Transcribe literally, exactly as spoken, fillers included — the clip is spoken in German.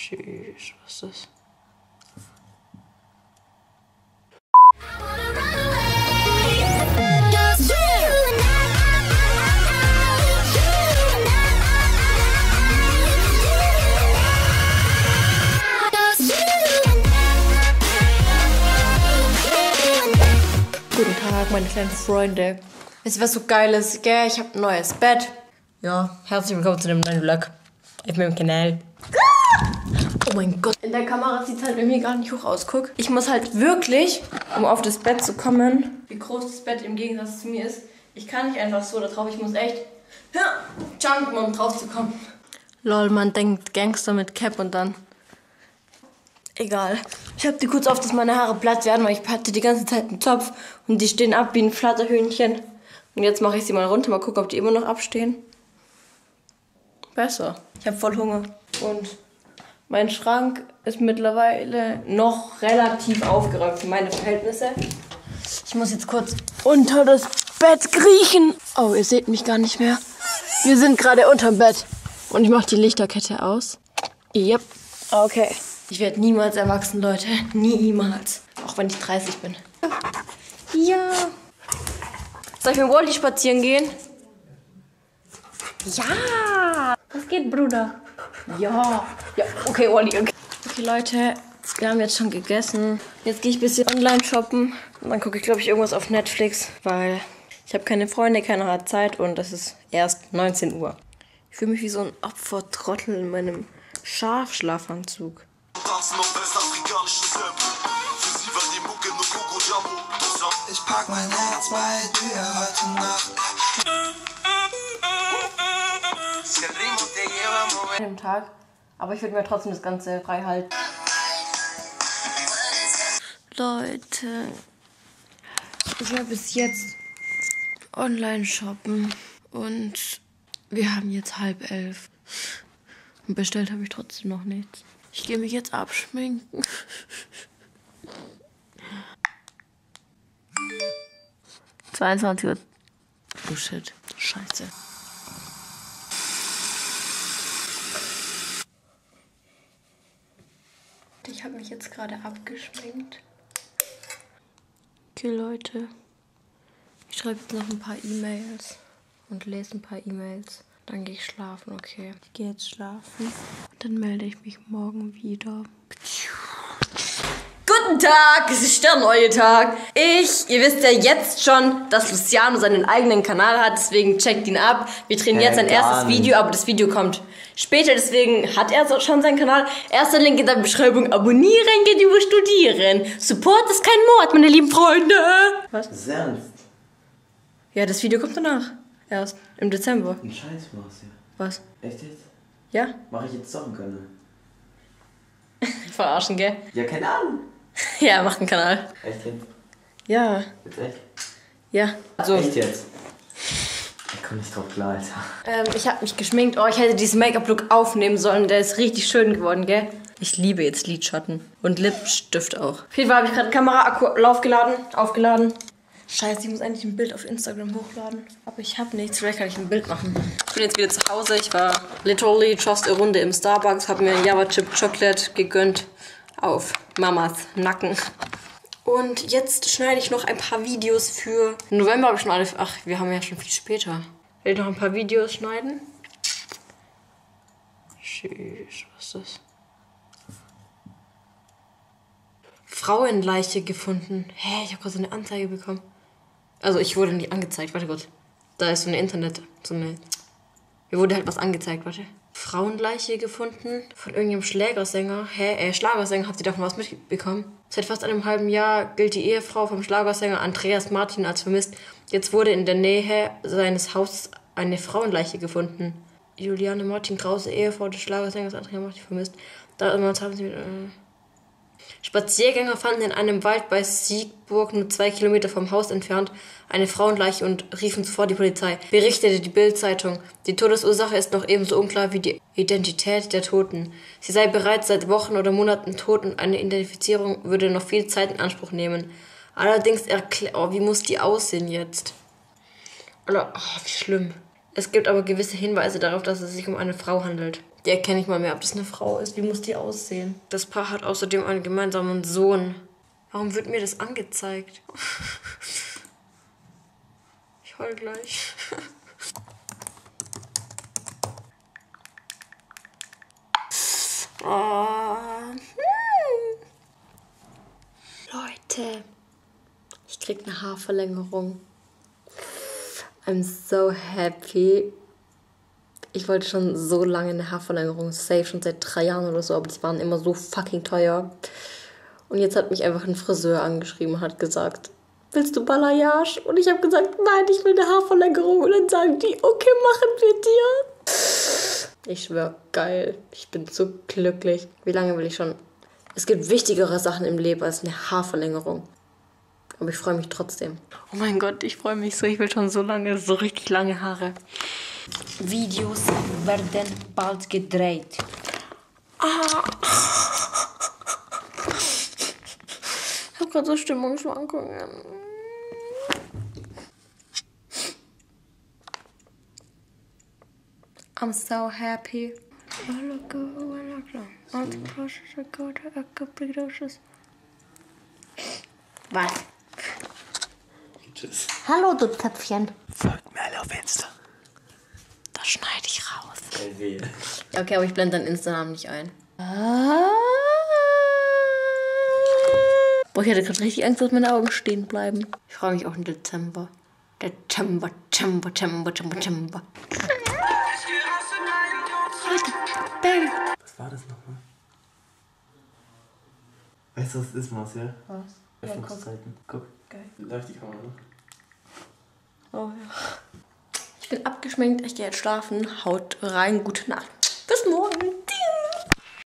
Tschüss, was ist das? Guten Tag, meine kleinen Freunde. Wisst ihr, was so geil ist? Gell? Ich habe ein neues Bett. Ja, herzlich willkommen zu dem neuen Vlog auf meinem Kanal. Oh mein Gott. In der Kamera sieht es halt irgendwie gar nicht hoch aus. Guck. Ich muss halt wirklich, um auf das Bett zu kommen, wie groß das Bett im Gegensatz zu mir ist. Ich kann nicht einfach so da drauf. Ich muss echt ja, jumpen, um drauf zu kommen. Lol, man denkt Gangster mit Cap und dann... Egal. Ich hab die kurz auf, dass meine Haare platt werden, weil ich hatte die ganze Zeit einen Zopf und die stehen ab wie ein Flatterhühnchen. Und jetzt mache ich sie mal runter, mal gucken, ob die immer noch abstehen. Besser. Ich habe voll Hunger. Und mein Schrank ist mittlerweile noch relativ aufgeräumt für meine Verhältnisse. Ich muss jetzt kurz unter das Bett kriechen. Oh, ihr seht mich gar nicht mehr. Wir sind gerade unterm Bett. Und ich mache die Lichterkette aus. Yep. Okay. Ich werde niemals erwachsen, Leute. Niemals. Auch wenn ich dreißig bin. Ja. Soll ich mit Wally spazieren gehen? Ja. Was geht, Bruder? Ja. Ja, okay, Wally, okay. Okay, Leute. Wir haben jetzt schon gegessen. Jetzt gehe ich ein bisschen online shoppen. Und dann gucke ich, glaube ich, irgendwas auf Netflix. Weil ich habe keine Freunde, keiner hat Zeit. Und es ist erst neunzehn Uhr. Ich fühle mich wie so ein Opfertrottel in meinem Schafschlafanzug. Ich pack mein Herz bei dir heute Nacht. An dem Tag, aber ich würde mir trotzdem das Ganze frei halten. Leute, ich war bis jetzt online shoppen und wir haben jetzt halb elf. Und bestellt habe ich trotzdem noch nichts. Ich gehe mich jetzt abschminken. zweiundzwanzig Uhr. Oh shit. Scheiße. Ich habe mich jetzt gerade abgeschminkt. Okay, Leute. Ich schreibe jetzt noch ein paar E-Mails und lese ein paar E-Mails. Dann gehe ich schlafen, okay. Ich gehe jetzt schlafen und dann melde ich mich morgen wieder. Guten Tag, es ist der neue Tag. Ich, ihr wisst ja jetzt schon, dass Luciano seinen eigenen Kanal hat, deswegen checkt ihn ab. Wir drehen jetzt sein erstes Video, aber das Video kommt später, deswegen hat er schon seinen Kanal. Erster Link in der Beschreibung. Abonnieren geht über Studieren. Support ist kein Mord, meine lieben Freunde. Was? Sanft. Ja, das Video kommt danach. Erst im Dezember. Ein Scheiß machst du. Was? Echt jetzt? Ja? Mach ich jetzt doch einen Kanal? Verarschen, gell? Ja, keine Ahnung. Ja, macht einen Kanal. Echt jetzt? Ja. Jetzt echt? Ja. So. Echt jetzt? Ich komm nicht drauf klar, Alter. Ähm, ich habe mich geschminkt. Oh, ich hätte diesen Make-up-Look aufnehmen sollen. Der ist richtig schön geworden, gell? Ich liebe jetzt Lidschatten. Und Lippenstift auch. Auf jeden Fall habe ich gerade Kamera-Akku aufgeladen. Aufgeladen. Scheiße, ich muss eigentlich ein Bild auf Instagram hochladen. Aber ich habe nichts. Vielleicht kann ich ein Bild machen. Ich bin jetzt wieder zu Hause. Ich war literally just eine Runde im Starbucks. Habe mir ein Java Chip Chocolate gegönnt. Auf Mamas Nacken. Und jetzt schneide ich noch ein paar Videos für... November habe ich schon alle... Ach, wir haben ja schon viel später. Will ich noch ein paar Videos schneiden? Tschüss, was ist das? Frauenleiche gefunden. Hä, ich habe gerade so eine Anzeige bekommen. Also ich wurde nicht angezeigt, warte kurz. Da ist so eine Internet, so eine... Mir wurde halt was angezeigt, warte. Frauenleiche gefunden von irgendeinem Schlagersänger. Hä, äh, Schlagersänger, habt ihr davon was mitbekommen? Seit fast einem halben Jahr gilt die Ehefrau vom Schlagersänger Andreas Martin als vermisst. Jetzt wurde in der Nähe seines Hauses eine Frauenleiche gefunden. Juliane Martin Krause, Ehefrau des Schlagersängers Andreas Martin vermisst. Da haben sie mit... Äh Spaziergänger fanden in einem Wald bei Siegburg, nur zwei Kilometer vom Haus entfernt, eine Frauenleiche und riefen sofort die Polizei, berichtete die Bild-Zeitung. Die Todesursache ist noch ebenso unklar wie die Identität der Toten. Sie sei bereits seit Wochen oder Monaten tot und eine Identifizierung würde noch viel Zeit in Anspruch nehmen. Allerdings erklärt... Oh, wie muss die aussehen jetzt? Oder, oh, wie schlimm. Es gibt aber gewisse Hinweise darauf, dass es sich um eine Frau handelt. Die erkenne ich mal mehr, ob das eine Frau ist. Wie muss die aussehen? Das Paar hat außerdem einen gemeinsamen Sohn. Warum wird mir das angezeigt? Ich heul gleich. Oh. Hm. Leute, ich krieg eine Haarverlängerung. I'm so happy. Ich wollte schon so lange eine Haarverlängerung, safe schon seit drei Jahren oder so, aber die waren immer so fucking teuer. Und jetzt hat mich einfach ein Friseur angeschrieben und hat gesagt, willst du Balayage? Und ich habe gesagt, nein, ich will eine Haarverlängerung. Und dann sagen die, okay, machen wir dir. Ich schwör, geil. Ich bin so glücklich. Wie lange will ich schon? Es gibt wichtigere Sachen im Leben als eine Haarverlängerung. Aber ich freue mich trotzdem. Oh mein Gott, ich freue mich so. Ich will schon so lange, so richtig lange Haare. Videos werden bald gedreht. Ah. Ich habe gerade so Stimmungsschwankungen. I'm so happy. Was? Tschüss. Hallo, du Töpfchen. Folgt mir alle auf Insta. Das schneide ich raus. Kein Weh. Ja, okay, aber ich blende deinen Insta-Namen nicht ein. Boah, ich hatte gerade richtig Angst, dass meine Augen stehen bleiben. Ich freue mich auch im Dezember. Dezember, Dezember, Dezember, Dezember, Dezember. Was war das nochmal? Weißt du, was das ist, Maus, ja? Was? Öffnungszeiten. Guck. Geil. Läuft die Kamera noch? Oh ja. Ich bin abgeschminkt, ich gehe jetzt schlafen. Haut rein, gute Nacht. Bis morgen.